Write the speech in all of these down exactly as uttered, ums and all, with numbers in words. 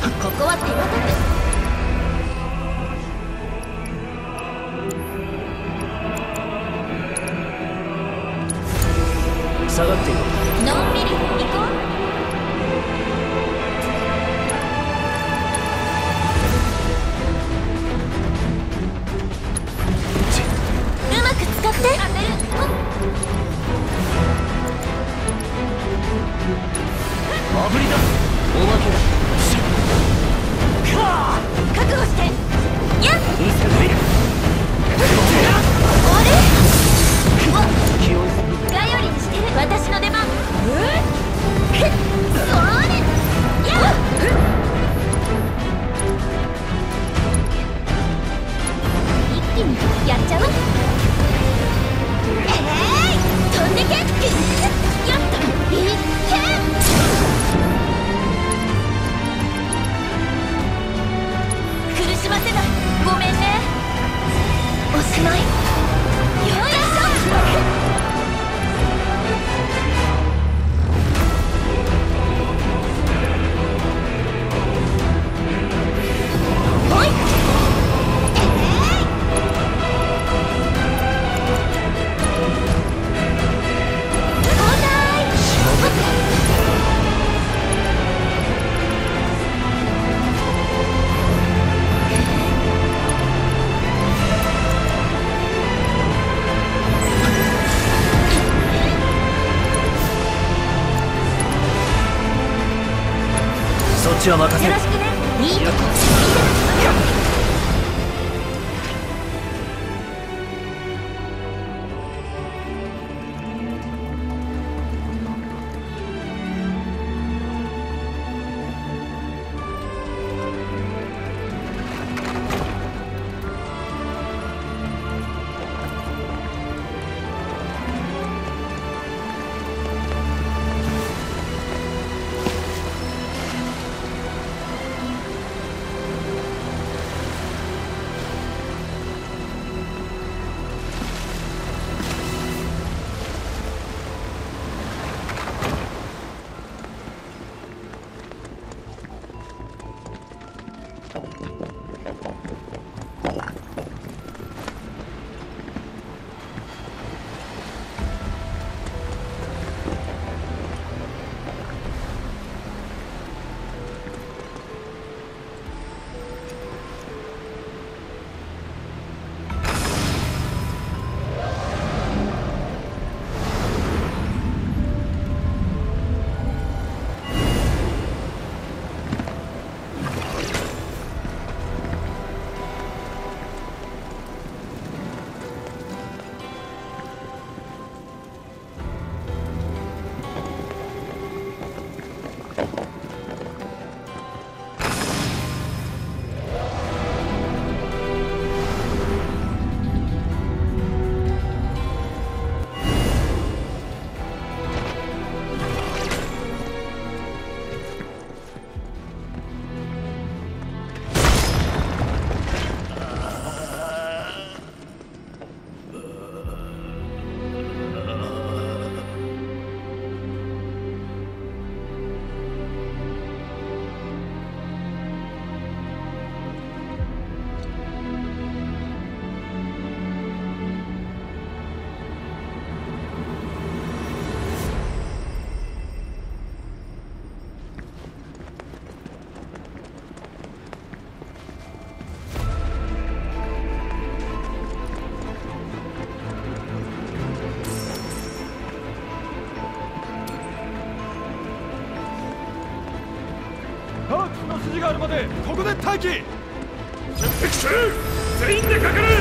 ここは手堅く下がっていこう。のんびり行こう。うまく使って当てる。 あぶりだ。おまけだ。か覚悟して。やっ見せない。 あれうわっ気を頼りにしてる。私の出番。えっそれやっ一気にやっちゃう。えい飛んでけ。やったいっけ。苦しませない。ごめんね。おしまい。よいしょ。ほい。えい。交代。 そっちは任せる。 よろしくね。いいとこ見せてきます。 ハーツの筋があるまでここで待機。 出敵する。全員でかかる。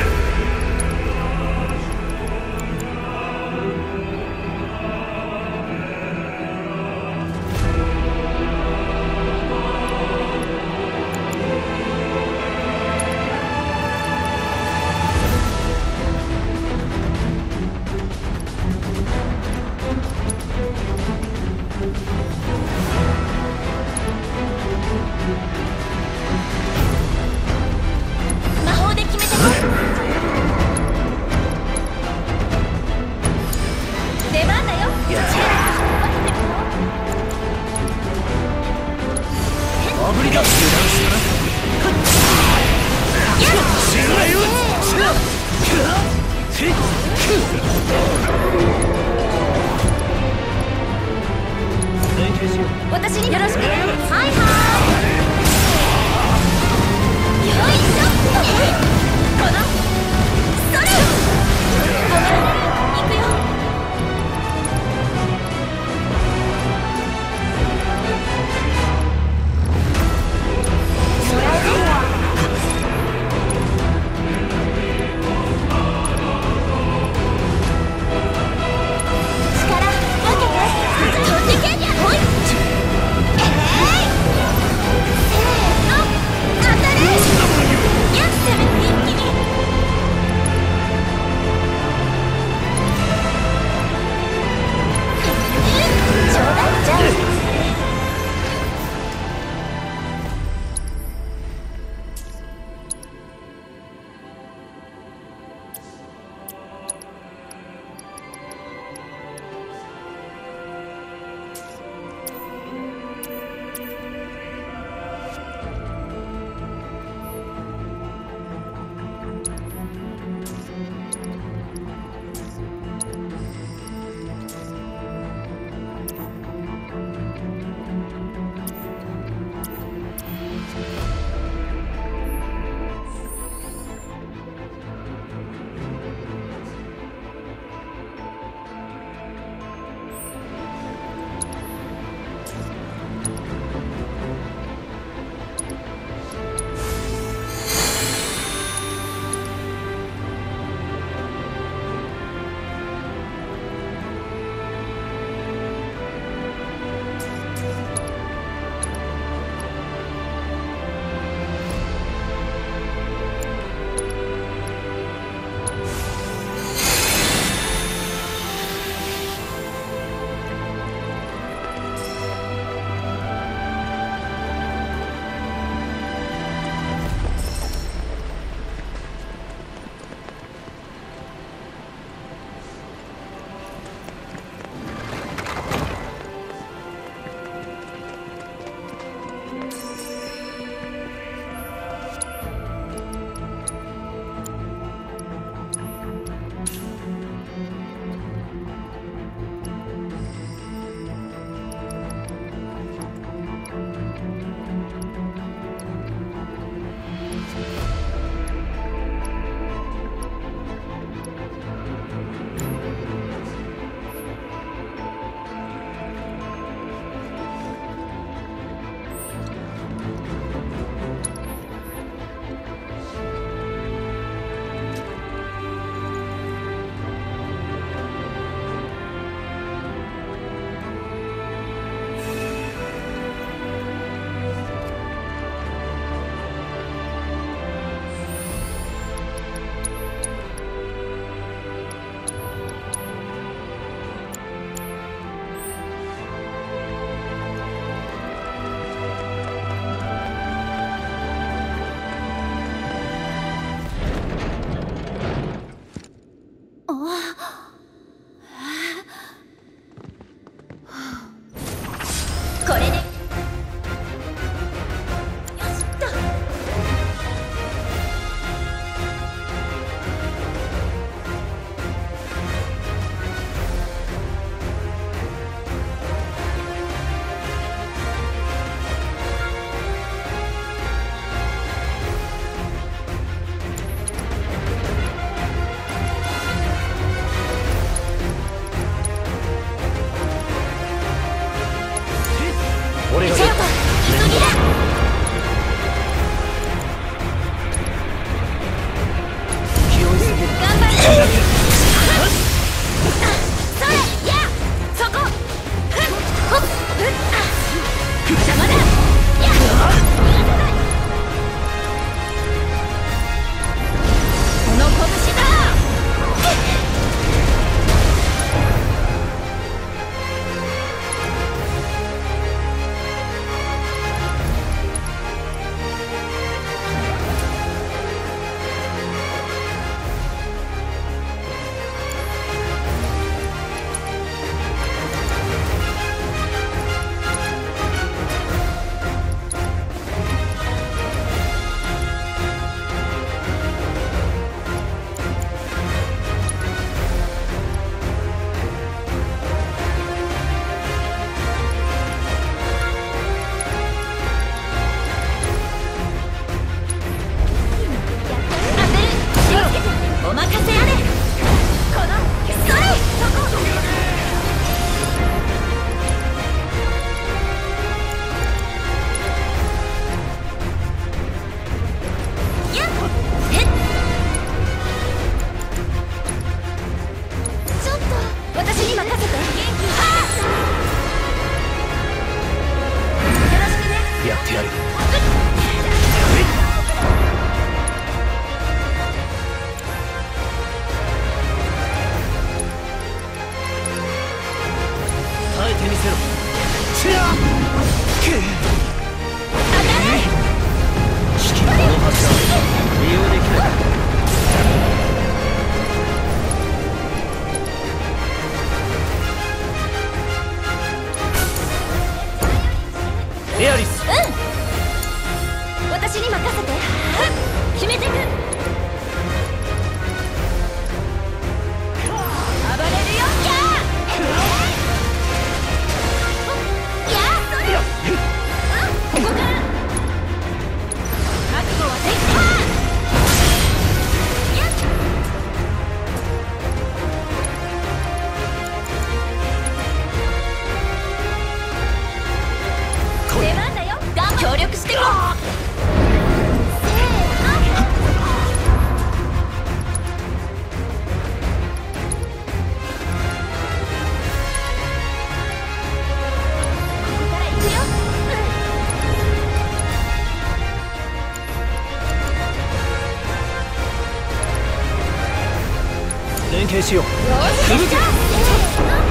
魔法で決めてくれ。出番だよ。チェア分けてるよ。 あぶりだ。油断連携しよう。 私によろしくね。はいはいよいしょこのそれごめん行くよもらえるよ力分けて飛んでけほいえいってやる。耐えてみせろ。シャー危機この発射利用できない。エアリス、 うん、私に任せて。決めてく。暴れるよ。やーやーそれよ。うん、ここから覚悟はできた。やっ出番だよ。協力してこう。せーの。ここから行くよ。 連携しよう。 よーし、できた。せーの。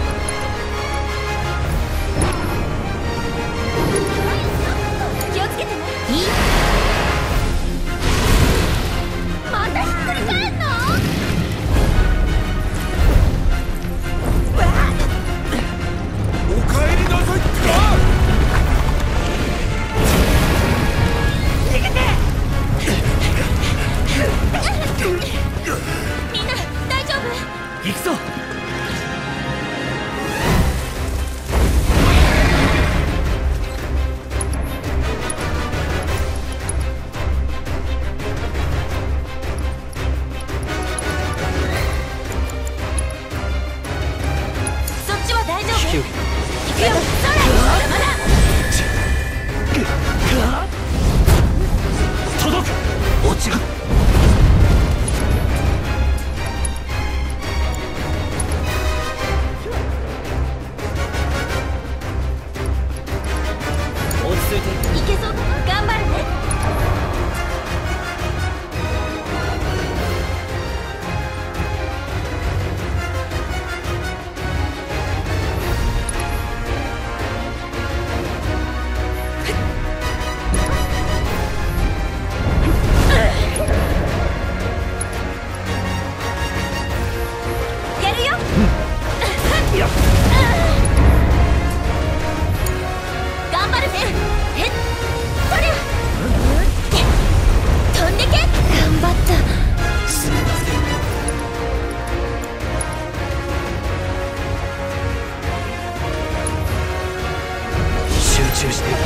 気をつけてね。いい。またひっくり返んの？ お帰りなさいってか。 みんな大丈夫？ 行くぞ。 そっちは大丈夫？ 引き受け行くよ。それまだ。 届く。落ちが落ち着いて。 いけそう。頑張るね。やるよ。 やっ頑張るね。えっそりゃ飛んでけ。頑張った。 すみません。集中して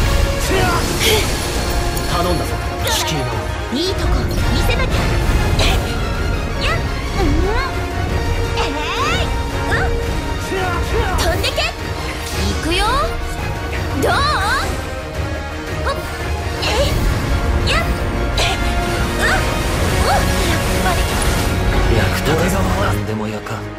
頼んだぞ。敷居のいいとこ見せなきゃ。やっうんえいうん飛んでけ。行くよ。どう？ほっえいやっうんおやっぱり役立たずは何でもやか。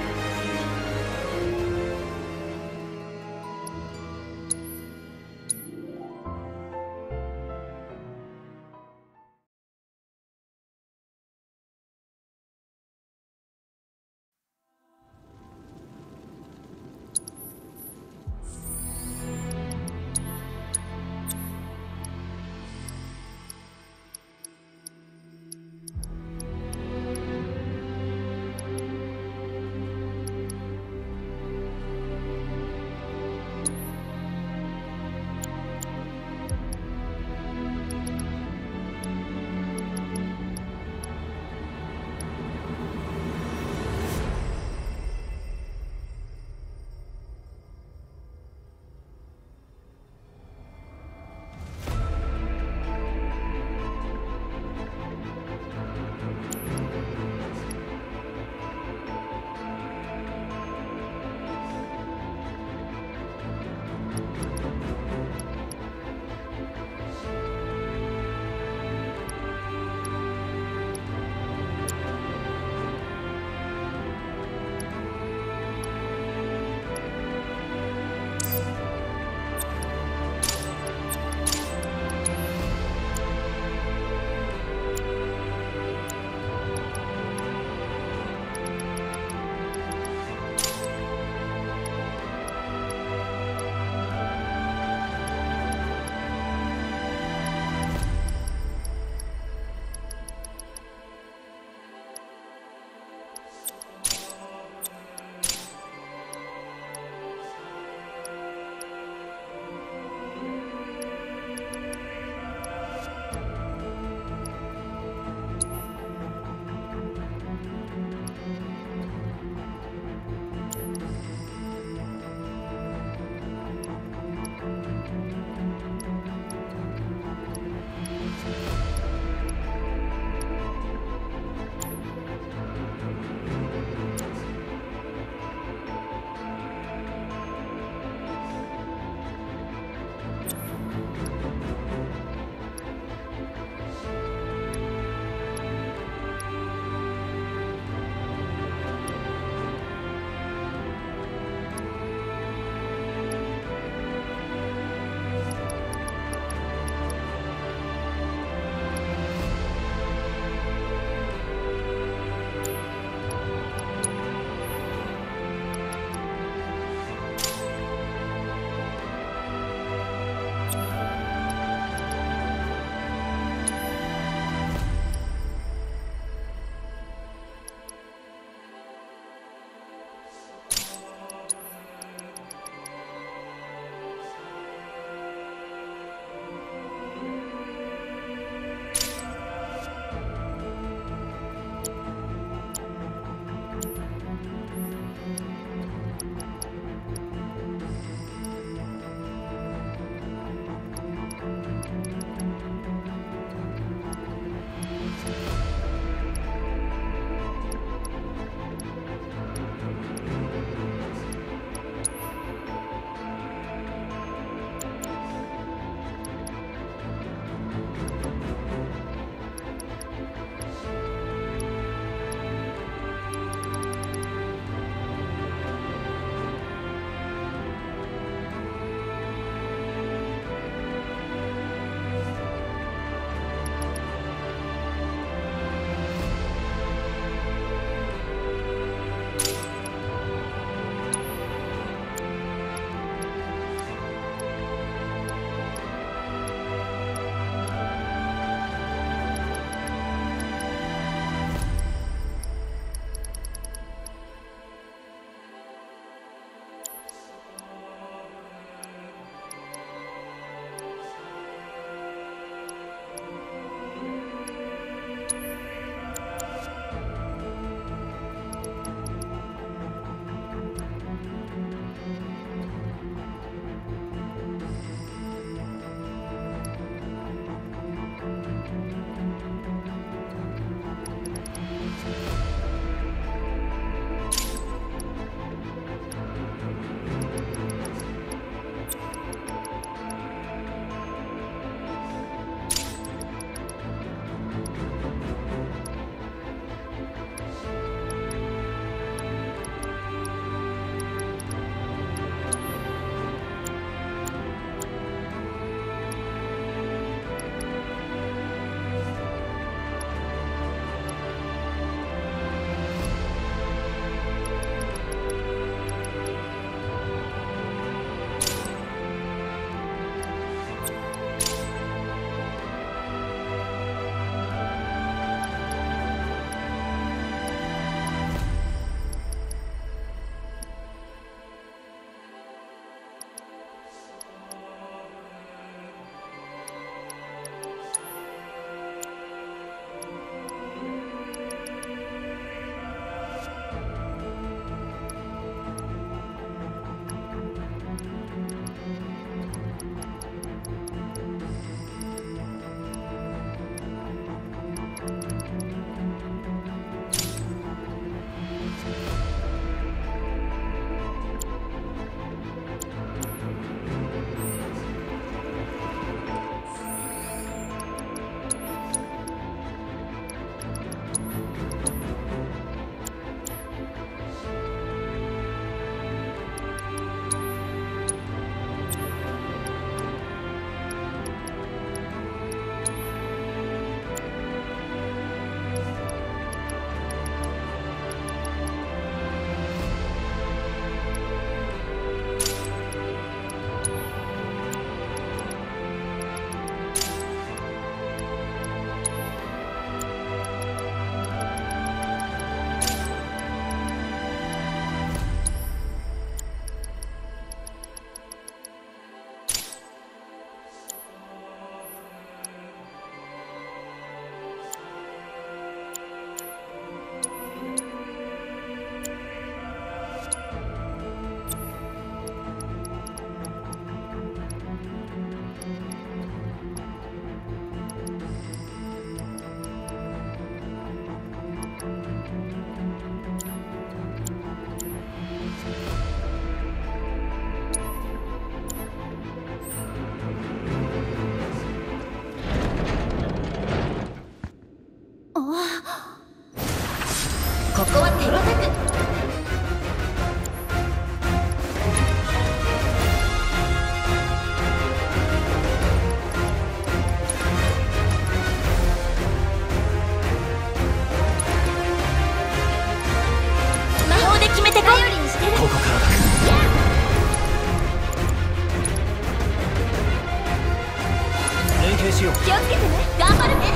しよう。 気をつけてね。頑張るね。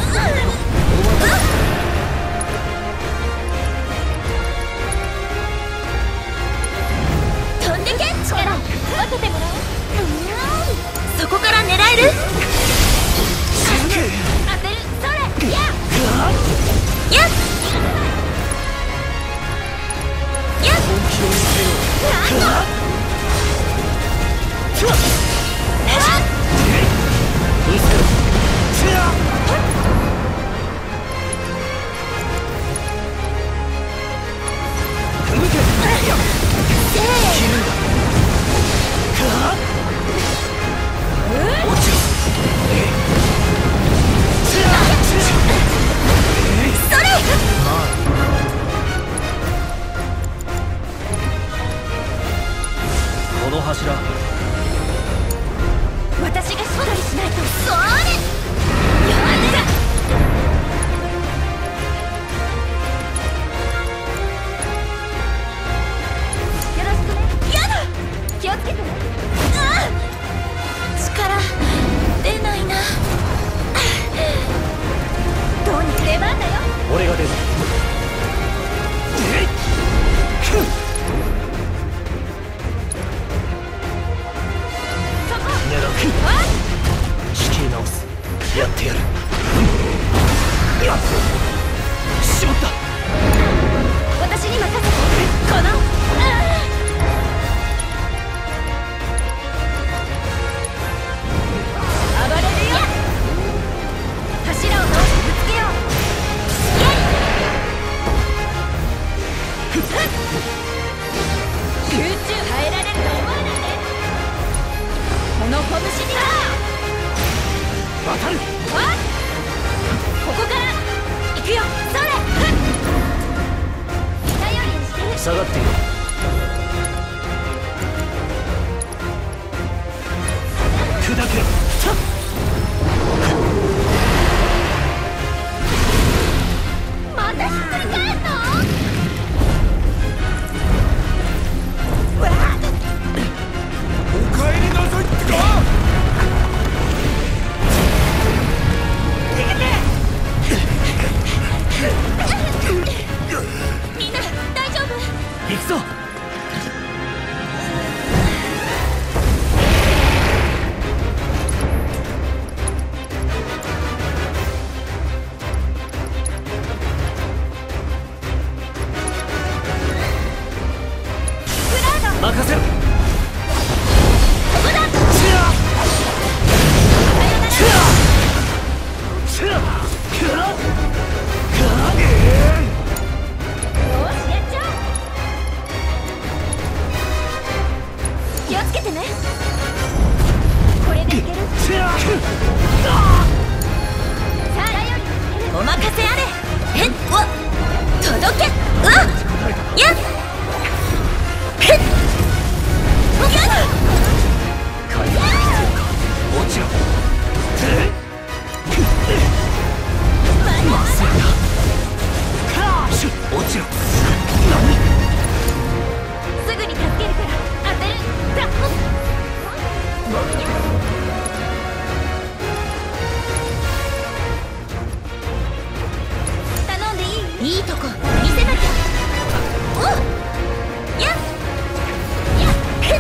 飛んでけ。力分けてもらおう。そこから狙える。当てる。それ。やっやっやっ。 本気を見せよう。 なんだ。 見せろ。踏むけ。 せー切るんだ。落ちろ。 それ。 まあこの柱私がしっかりしないと。それ。やめろ。よろしくね。やだ。気をつけてね。ああ、力出ないな。どうにか出番だよ。 俺が出る。 そこ。 狙う。 あ仕切り直す。やってやる。やっしまった。 私に任せて。この、ああ、暴れるよ。柱を通してぶつけよう。やい。集中耐えられると思わないで。この拳には渡る。 あっ、ここから行くよ。それ。頼りにしてる。 下がっている。砕けろ。 またひっくり返んの？わあ、 お帰りなさいってか。 みんな大丈夫？ 行くぞ。 クラウド、 任せろ。 ここだ。さよなら。よし、やっちゃおう。気をつけてね。これでいける。さあ、頼りにしてる。お任せあれ。へっわ届け。うわっやっへっやっ。 回復必要か。落ちろ。まずいな。しゅ落ちろ。何。 すぐに助けるから当てる。だっ頼んでいい？いいとこ見せなきゃ。おっやっやっへっ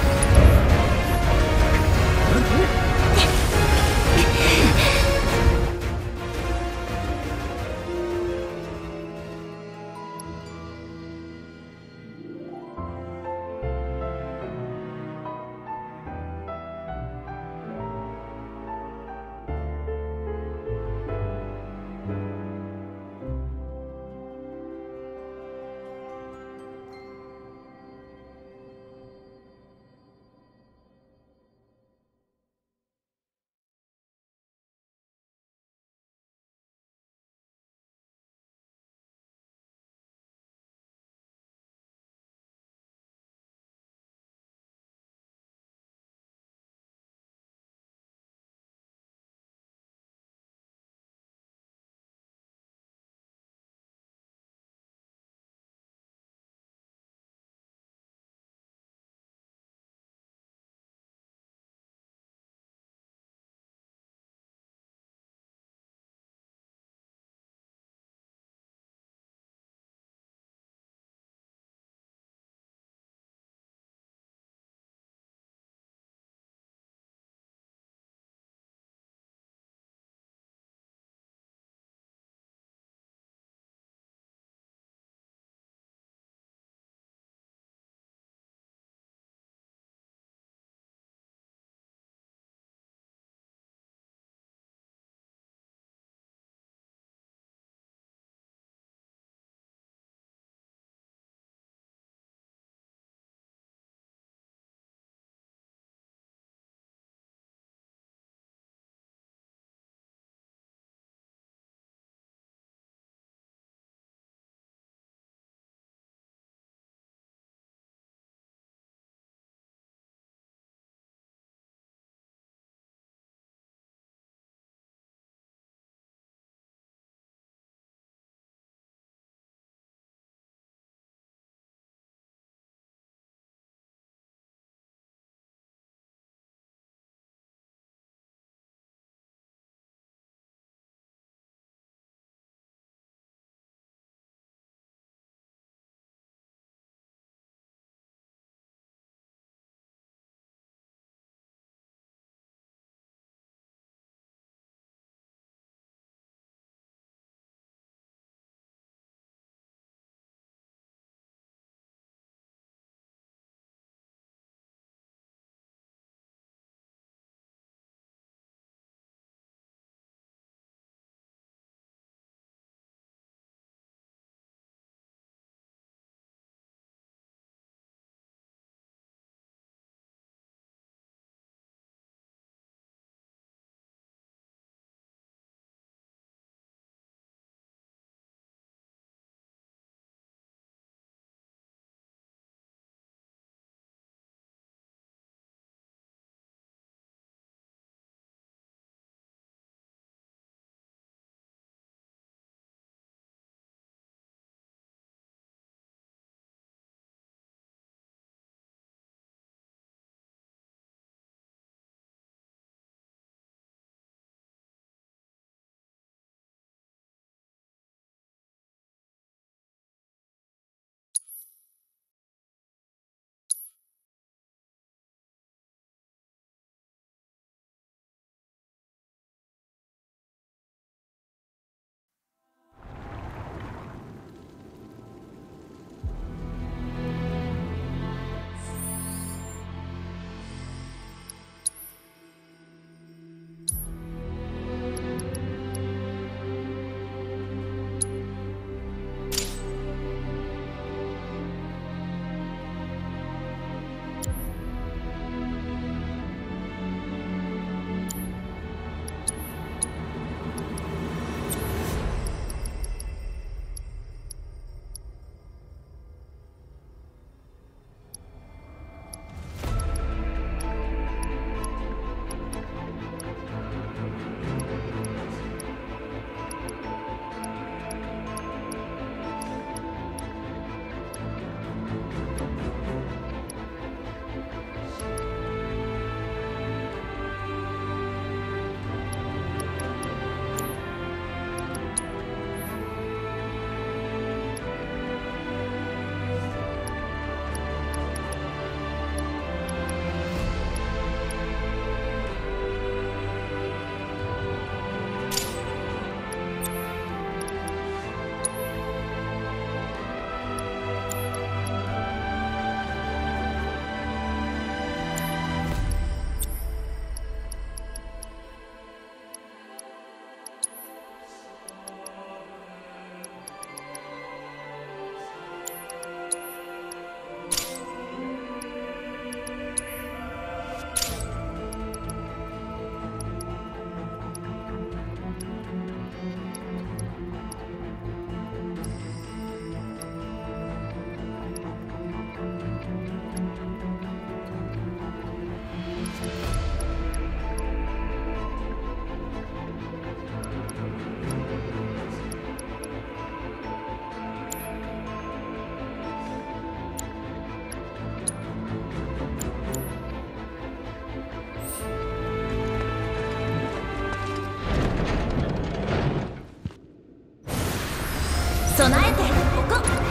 備えておこう。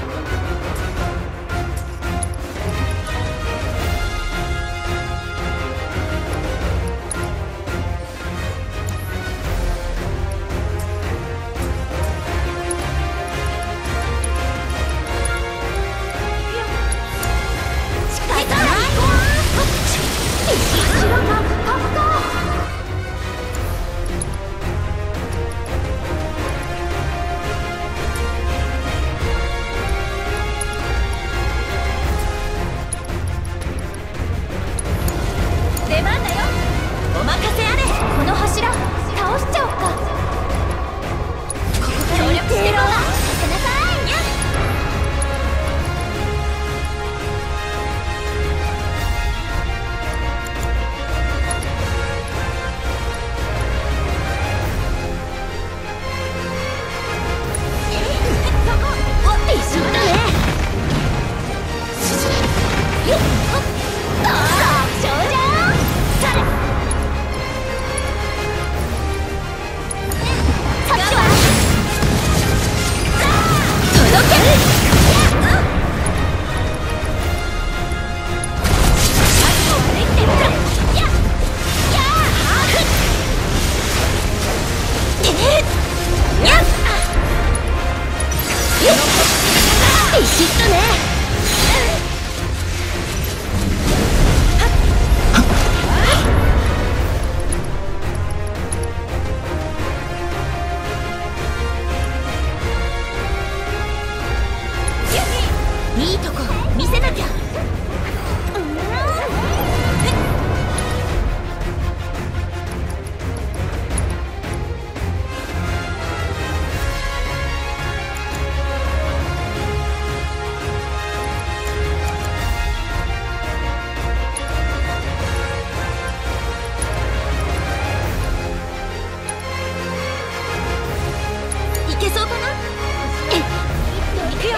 いいとこ見せなきゃ。いけそうかな。いくよ。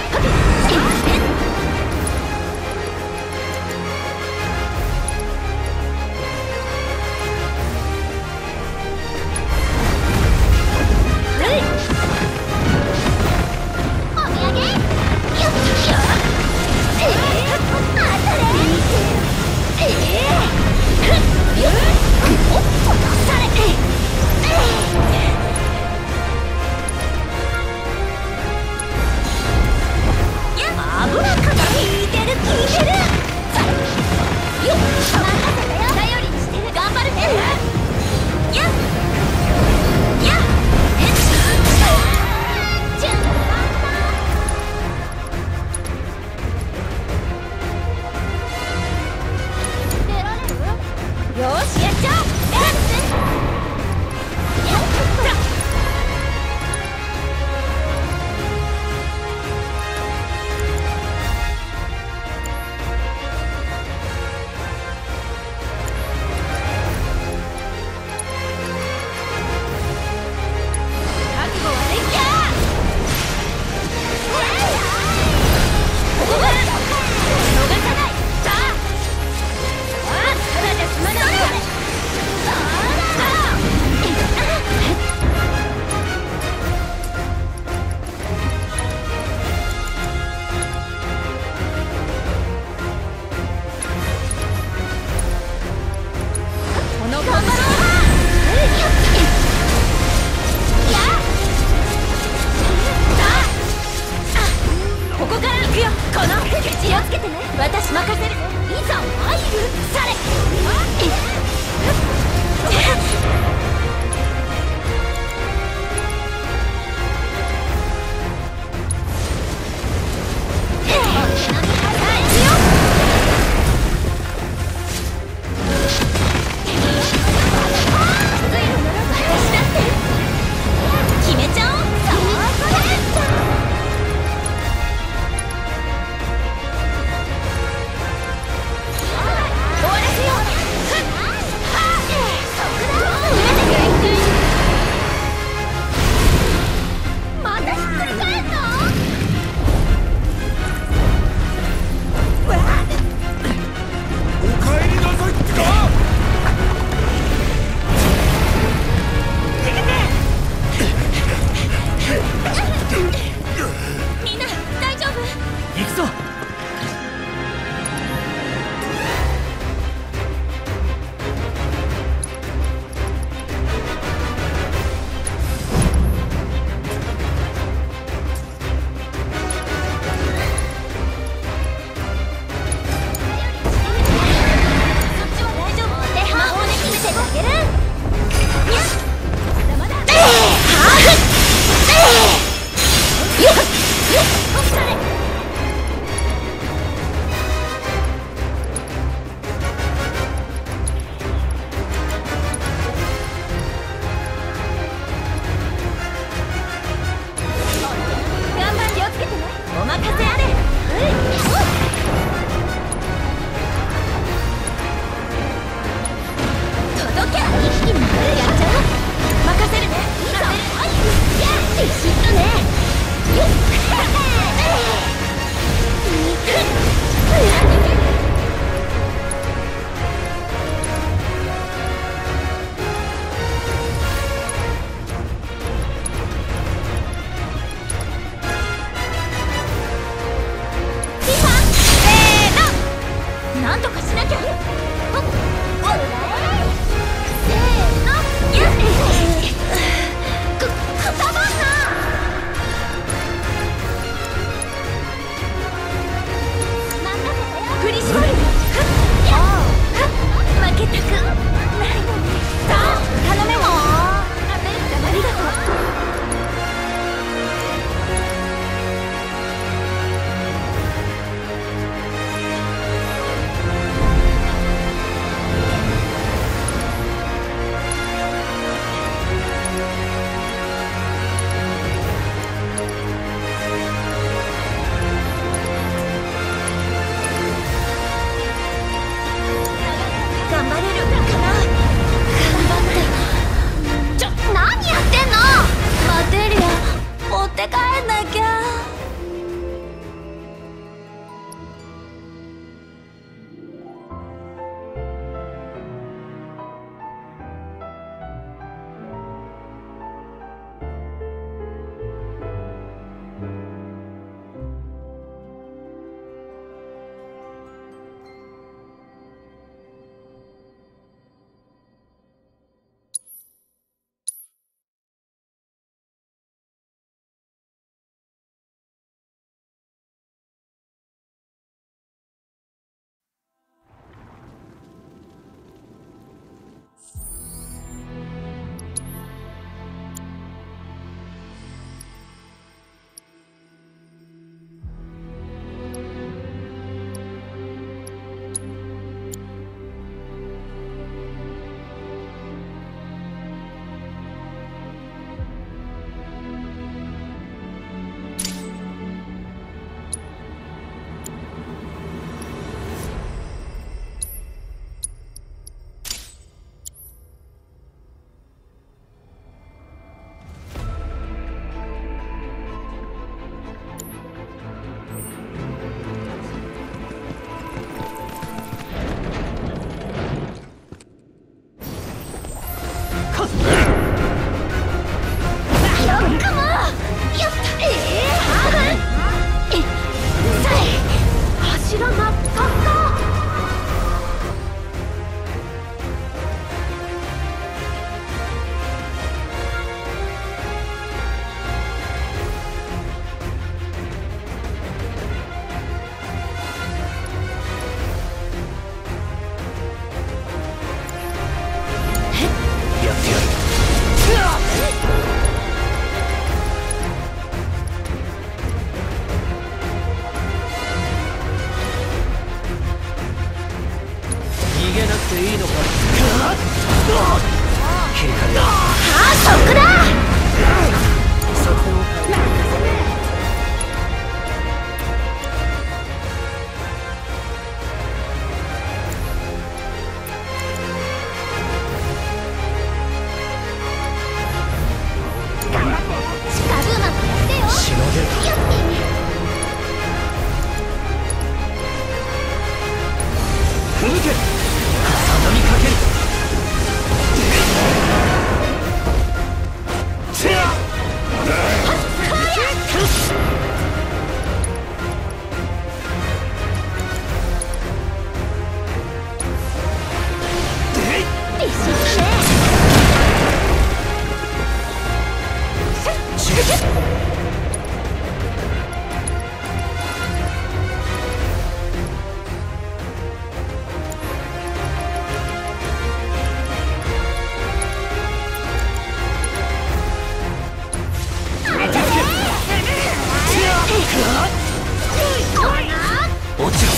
落ちろ。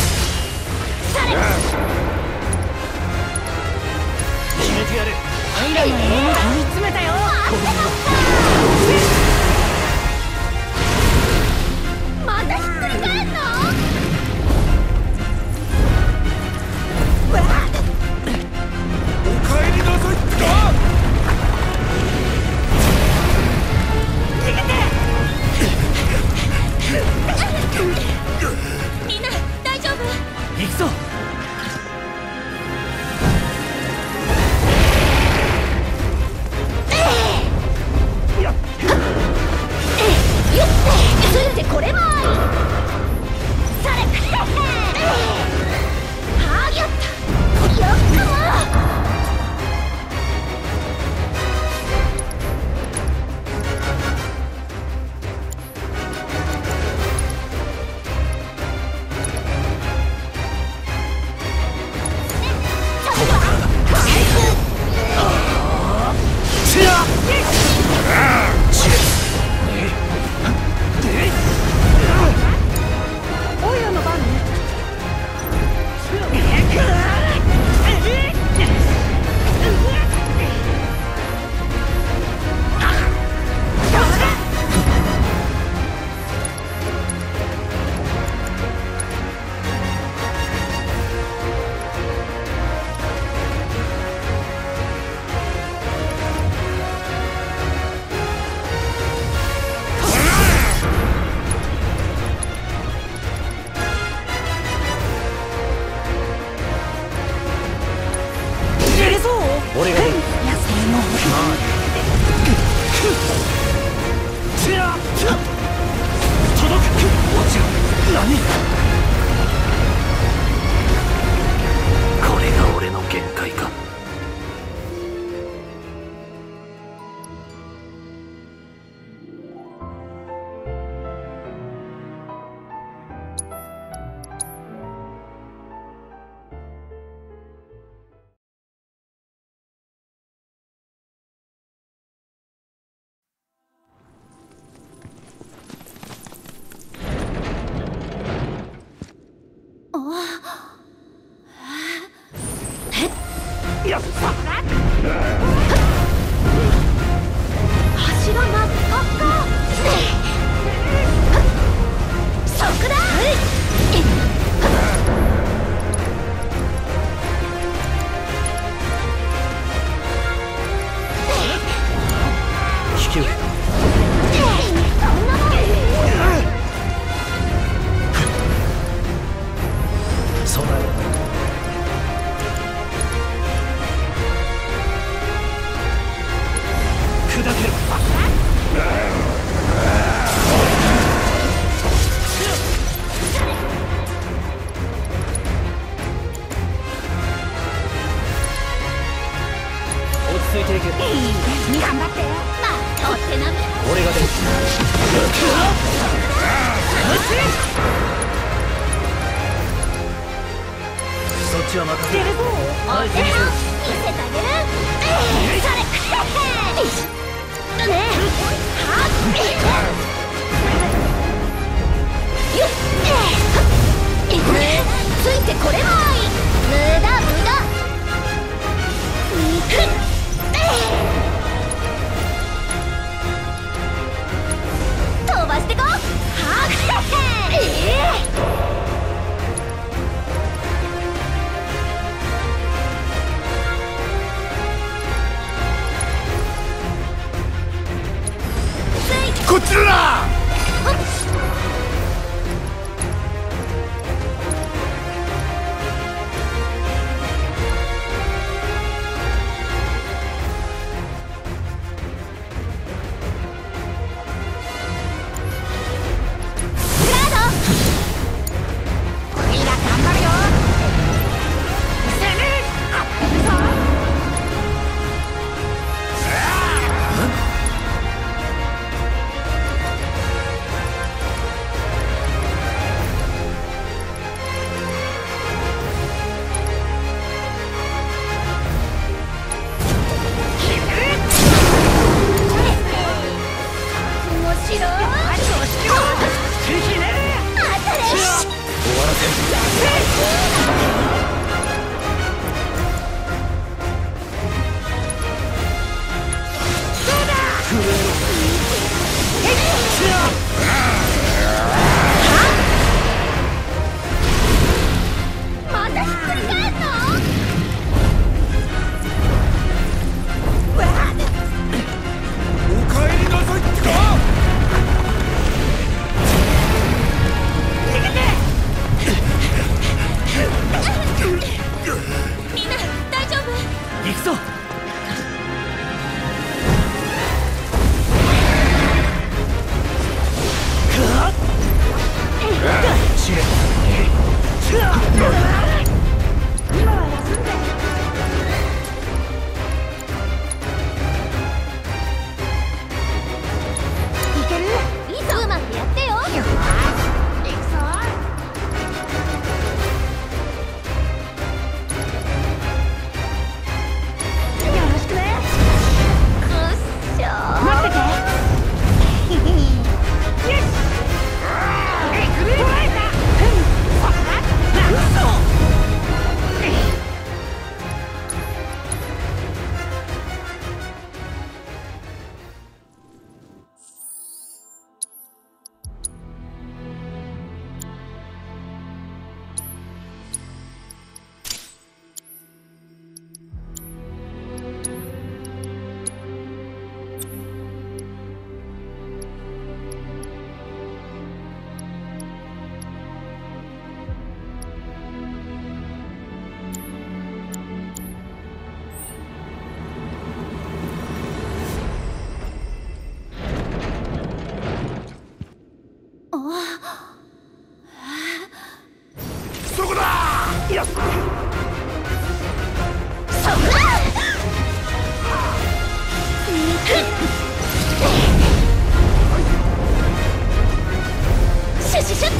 決めてやる。 追い詰めたよ。またひっくり返んの？ お帰りなさいってか。 みんな大丈夫？ 行くぞ。 ついてこれまい。それ。はぎゃった。よっかも。 俺が出る。届く。落ちろ。何？これが俺の限界か。やった。 柱真っ赤っか。そこだ。 引き受けた。 そんなもん。 そうだよ。砕けろ。落ち着いていけ。 頑張って。まあ、お手並み。 俺が出る。そっちは任せる。 お手本見せてあげる。それ。ねえ。はっ。よっ。ついてこれまい。無駄無駄。飛ばしてこ。はっ。ええ。 こちらだ。 そこだ。 やっシュシュシュッ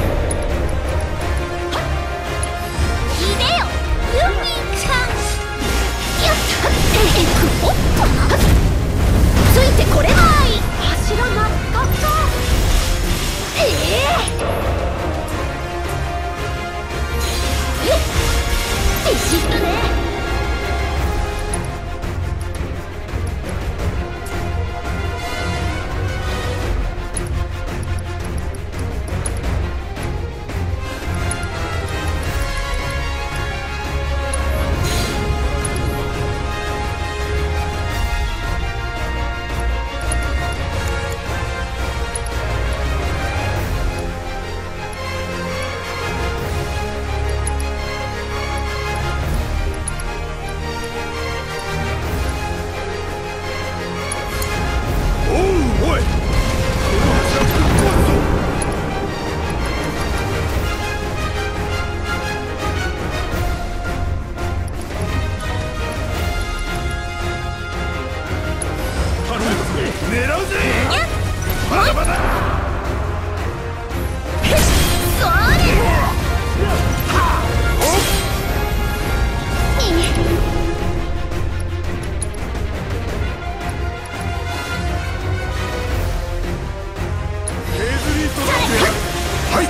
ひでよユミちゃんやったえくおっとついてこれない柱真っ赤っかええよっビシッとね狙うぜ。まだまだ。 それ削り取ってやる。はい。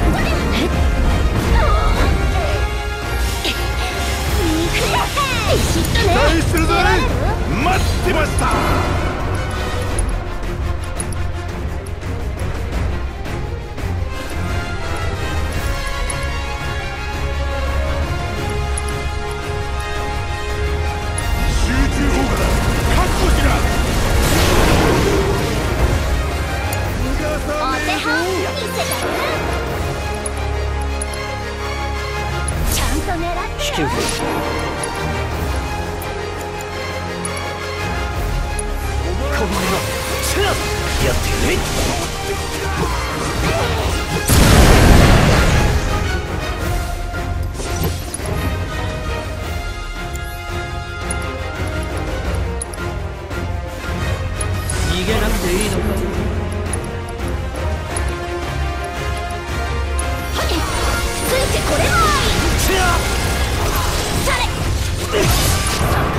ビシッとね期待するぜ。待ってました。 ちゃんと狙ってよこのままチャラやってやれ。逃げなくていいのか。 ついてこれないチャラそれ